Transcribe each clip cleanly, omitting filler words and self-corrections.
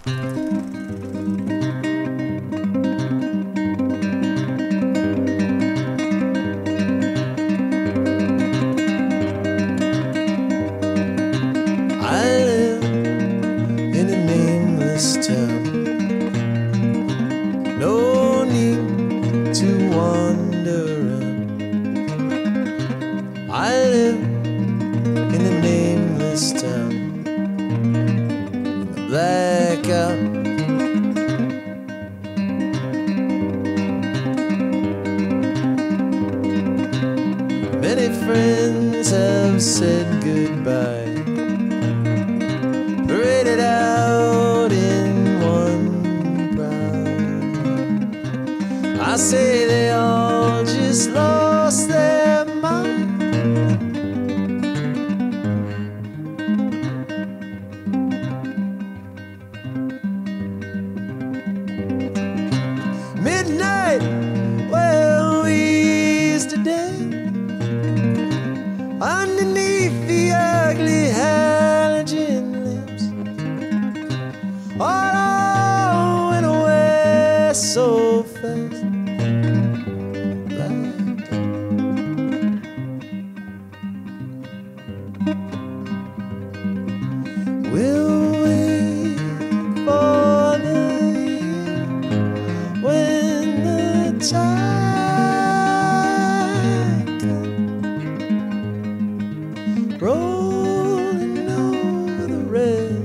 No need to wander. I live in a nameless town, in the blackout. Many friends have said goodbye, paraded out in one crowd. I say they all just lost their mind. Midnight, well, we used to dance underneath the ugly halogen lamps. All went away so fast. We'll wait for the year when the tide comes rolling over the red.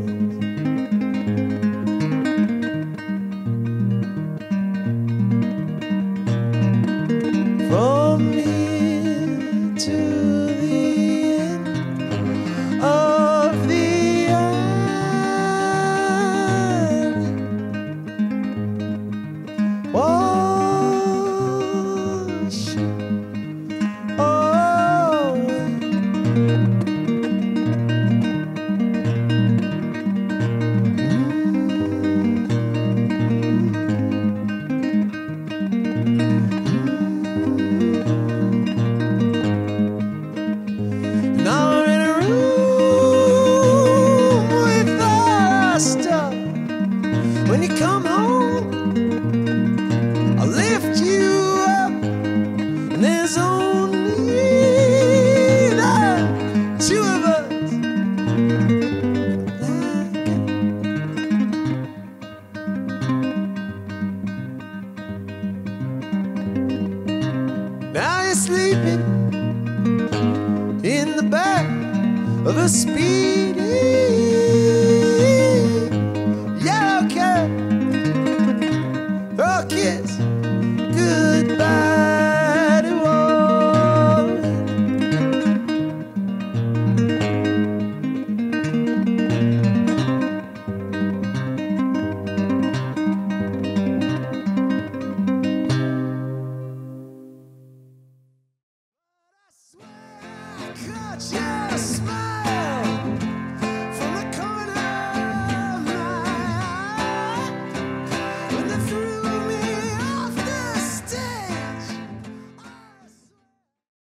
From here to the end of the island, wash away. Now we're in a room with all our stuff. When you come home, I'll lift you up, and there's only the two of us. Now you're sleeping in the back of a speeding yellow cab. Oh, kiss goodbye.